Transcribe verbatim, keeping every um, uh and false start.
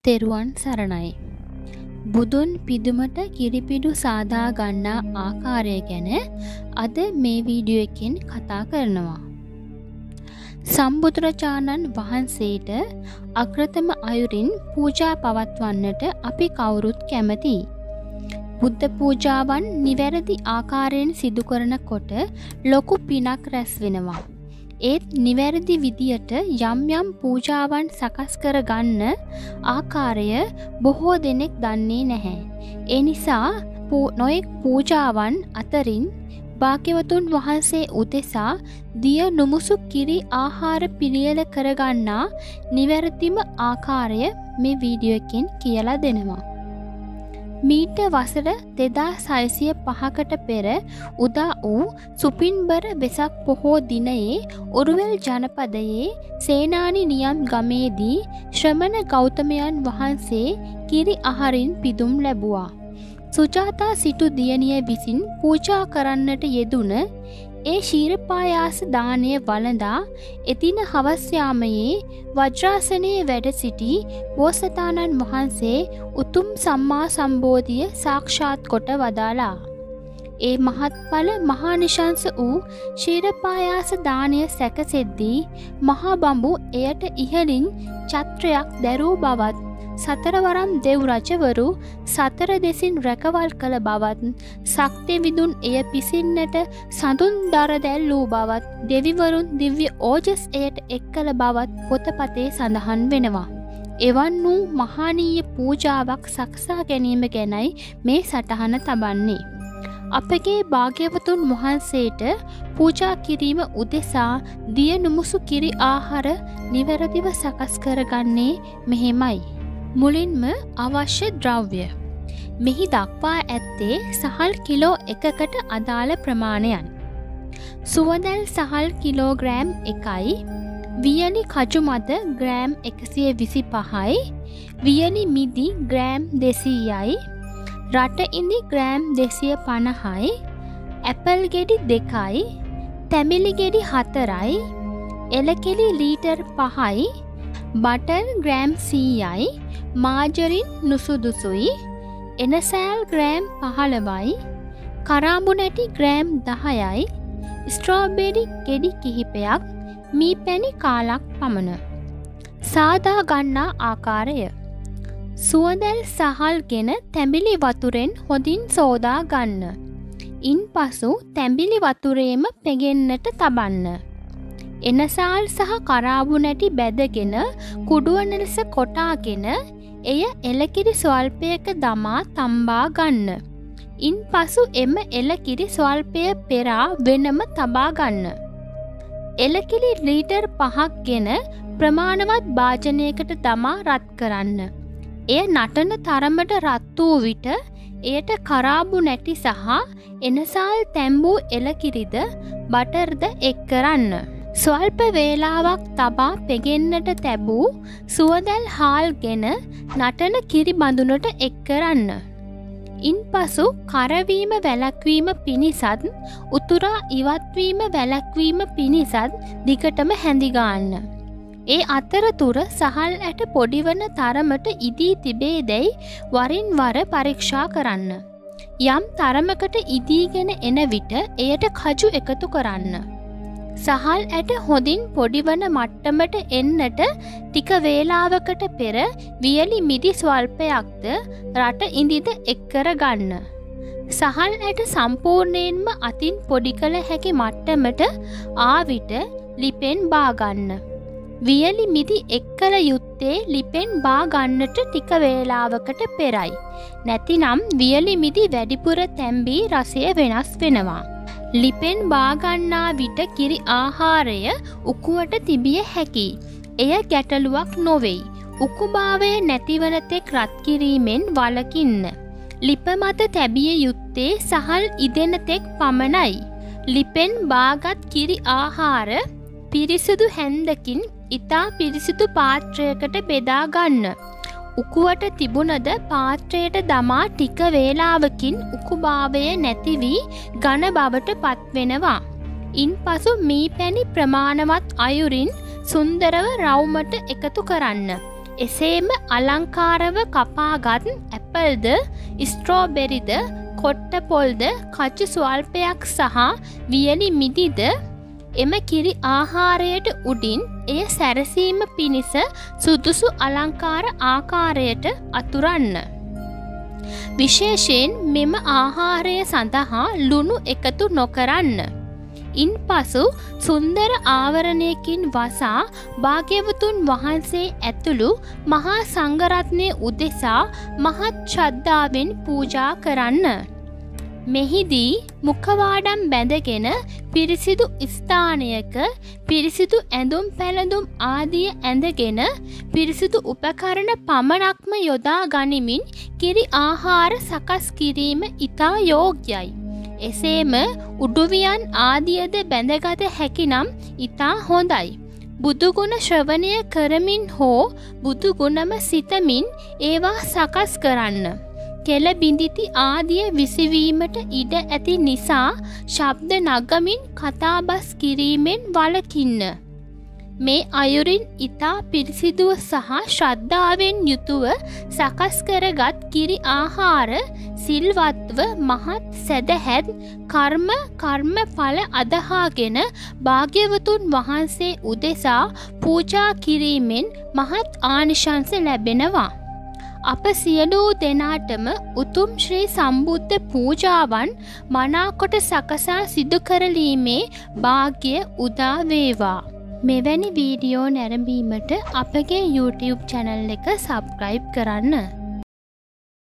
තෙරුවන් සරණයි. බුදුන් පිදුමට කිරිපිඩු සාදා ගන්නා ආකාරය ගැන අද මේ වීඩියෝ එකෙන් කතා කරනවා. සම්බුදුරජාණන් වහන්සේට අග්‍රතම අයුරින් පූජා පවත්වන්නට අපි කවුරුත් කැමතියි. බුද්ධ පූජාවන් නිවැරදි ආකාරයෙන් සිදු කරනකොට ලොකු පිනක් රැස් වෙනවා. ඒත් නිවැරදි විදියට යම් යම් පූජාවන් සකස් කර ගන්න ආකාරය බොහෝ දෙනෙක් දන්නේ නැහැ. ඒ නිසා නොයෙක් පූජාවන් අතරින් භාග්‍යවතුන් වහන්සේ උදෙසා දිය නුමුසු කිරි ආහාර පිළියෙල කරගන්නා නිවැරදිම ආකාරය මේ වීඩියෝ එකෙන් කියලා දෙනවා. මීට වසර දෙදාස් හයසිය පහකට පෙර උදා වූ සුපින්බර වෙසක් පොහෝ දිනයේ ඔරුවෙල් ජනපදයේ සේනානි නියම් ගමේදී ශ්‍රමණ ගෞතමයන් වහන්සේ කිරි අහරින් පිදුම් ලැබුවා. සුජාතා සිටු දියණිය විසින් පූජා කරන්නට යෙදුන ඒ ශීරපායාස දානය වළඳා එදින හවස් යාමයේ වජ්‍රාසනයේ වැඩ සිටි බෝසතාණන් වහන්සේ උතුම් සම්මා සම්බෝධිය සාක්ෂාත් කොට වදාලා. ඒ මහත්ඵල මහානිශංස වූ ශීරපායාස දානය සැකසෙද්දී මහා බඹු එයට ඉහළින් ඡත්‍රයක් දැරූ බවත් සතරවරම් දෙව් රජවරු සතර දෙසින් රැකවල් කළ බවත් ශක්ති විදුන් එය පිසින්නට සඳුන් දර දැල්වූ බවත් දෙවිවරුන් දිව්‍ය ඕජස් එයට එක් කළ බවත් පොතපතේ සඳහන් වෙනවා. එවන් වූ මහානීය පූජාවක් සකසා ගැනීම ගැනයි මේ සටහන තබන්නේ. අපගේ භාග්‍යවතුන් වහන්සේට පූජා කිරීම උදෙසා දිය නුමුසු කිරි ආහාර නිවැරදිව සකස් කරගන්නේ මෙහෙමයි. මුලින්ම අවශ්‍ය ද්‍රව්‍ය. මෙහි දක්වා ඇත්තේ සහල් කිලෝ එකකට අදාළ ප්‍රමාණයන්. සුවඳල් සහල් කිලෝග්‍රෑම් එකයි, වියලි කජු මද ග්‍රෑම් එකසිය විසි පහයි, වියලි මිදි ග්‍රෑම් දෙසීයයි, රට ඉඳි ග්‍රෑම් දෙසිය පණහයි, ඇපල් ගෙඩි දෙකයි, තැමිලි ගෙඩි හතරයි, එලකෙලි ලීටර් පහයි, බටර් ග්‍රෑම් සීයයි, මාජරින් නුසුදුසුයි, එනසෑල් ග්‍රෑම් පහළවයි, කරාඹු නැටි ග්‍රෑම් දහයයි, ස්ට්‍රෝබෙරි ගෙඩි කිහිපයක්, මී පැණි කාලක් පමණ. සාදා ගන්නා ආකාරය. සුවඳල් සහල් ගෙන තැඹිලි වතුරෙන් හොඳින් සෝදා ගන්න. ඉන්පසු තැඹිලි වතුරේම පෙගෙන්නට තබන්න. එනසාල් සහ කරාබු නැටි බැදගෙන කුඩුවන ලෙස කොටාගෙන එය එලකිරි ස්වල්පයක දමා තම්බා ගන්න. ඉන්පසු එම එලකිරි ස්වල්පය පෙරා වෙනම තබා ගන්න. එලකිරි ලීටර් පහක් ගෙන ප්‍රමාණවත් භාජනයකට දමා රත් කරන්න. එය නටන තරමට රත් වූ විට එයට කරාබු නැටි සහ එනසාල් තැම්බූ එලකිරිද බටර්ද එක් කරන්න. ස්වල්ප වේලාවක් තබා පෙගෙන්නට තැබූ සුවඳල් හාල් ගෙන නටන කිරි බඳුනට එක් කරන්න. ඉන්පසු කරවීම වැළැක්වීම පිණිසත් උතුරා ඉවත්වීම වැළැක්වීම පිණිසත් දිගටම හැඳි ගන්න. ඒ අතරතුර සහල් ඇට පොඩිවන තරමට ඉදී තිබේදැයි වරින් වර පරීක්ෂා කරන්න. යම් තරමකට ඉදීගෙන එන විට එයට කජු එකතු කරන්න. සහල් ඇට හොඳින් පොඩිවන මට්ටමට එන්නට ටික වේලාවකට පෙර වියලි මිදි ස්වල්පයක්ද රට ඉඳිද එක් කර ගන්න. සහල් ඇට සම්පූර්ණයෙන්ම අතින් පොඩි කළ හැකි මට්ටමට ආවිට ලිපෙන් බාගන්න. වියලි මිදි එක් කළ යුත්තේ ලිපෙන් බාගන්නට ටික වේලාවකට පෙරයි. නැතිනම් වියලි මිදි වැඩිපුර තැම්බී රසය වෙනස් වෙනවා. ලිපෙන් බාගන්නා විට කිරි ආහාරය උකුවට තිබිය හැකි. එය ගැටලුවක් නොවෙයි. උකුභාවය නැතිවන තෙක් රත් කිරීමෙන් වළකින්න. ලිප මත තැබිය යුත්තේ සහල් ඉදෙන තෙක් පමණයි. ලිපෙන් බාගත් කිරි ආහාර පිරිසිදු හැන්දකින් ඉතා පිරිසිදු පාත්‍රයකට බෙදා ගන්න. උකුවට තිබුණද පාත්‍රයට දමා ටික වේලාවකින් උකුභාවය නැති වී ඝන බවට පත්වෙනවා. ඉන්පසු මී පැණි ප්‍රමාණවත් අයුරින් සුන්දරව රවුමට එකතු කරන්න. එසේම අලංකාරව කපාගත් ඇපල්ද, ස්ට්‍රෝබෙරිද, කොට්ටපොල්ද, කචු ස්වල්පයක් සහ වියලි මිදිද එම කිරි ආහාරයට උඩින් එය සැරසීම පිණිස සුදුසු අලංකාර ආකාරයට අතුරන්න. විශේෂයෙන් මෙම ආහාරය සඳහා ලුණු එකතු නොකරන්න. ඉන්පසු සුන්දර ආවරණයකින් වසා භාග්‍යවතුන් වහන්සේ ඇතුළු මහා සංඝරත්නය උදෙසා මහත් ශ්‍රද්ධාවෙන් පූජා කරන්න. මෙහිදී මුඛවාඩම් බැඳගෙන පිරිසිදු ස්ථානයක පිරිසිදු ඇඳුම් පැළඳුම් ආදිය ඇඳගෙන පිරිසිදු උපකරණ පමණක්ම යොදා ගනිමින් කිරි ආහාර සකස් කිරීම ඉතා යෝග්‍යයි. එසේම උඩුවියන් ආදියද බැඳගත හැකිනම් ඉතා හොඳයි. බුදුගුණ ශ්‍රවණය කරමින් හෝ බුදුගුණම සිතමින් ඒවා සකස් කරන්න. කෙල බිඳිති ආදිය විසිවීමට ඉඩ ඇති නිසා ශබ්ද නගමින් කතාබස් කිරීමෙන් වළකින්න. මේ අයුරින් ඉතා පිරිසිදුව සහ ශ්‍රද්ධාවෙන් යුතුව සකස් කරගත් කිරි ආහාර සිල්වත්ව මහත් සැදැහැත් කර්ම කර්මඵල අදහාගෙන භාග්‍යවතුන් වහන්සේ උදෙසා පූජා කිරීමෙන් මහත් ආනිශංස ලැබෙනවා. අප සියලු දෙනාටම උතුම් ශ්‍රී සම්බුද්ධ පූජාවන් මනාකොට සකසා සිදු කරලීමේ භාග්‍ය උදා වේවා. මෙවැනි වීඩියෝ නැරඹීමට අපගේ YouTube channel එක subscribe කරන්න.